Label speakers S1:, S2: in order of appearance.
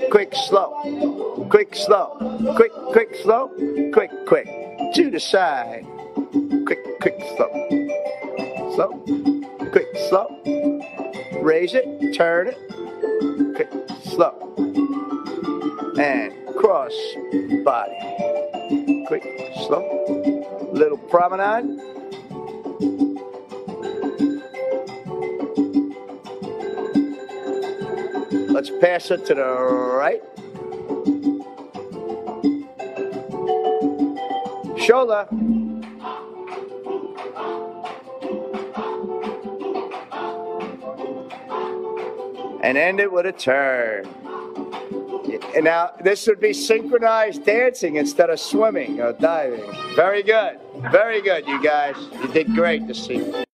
S1: quick, slow, quick, slow, quick, quick, slow, quick, quick, to the side, quick, quick, slow, slow, quick, slow, raise it, turn it, quick, slow, and cross body, quick, slow, little promenade. Let's pass it to the right. Shoulder. And end it with a turn. And now, this would be synchronized dancing instead of swimming or diving. Very good, you guys. You did great this evening.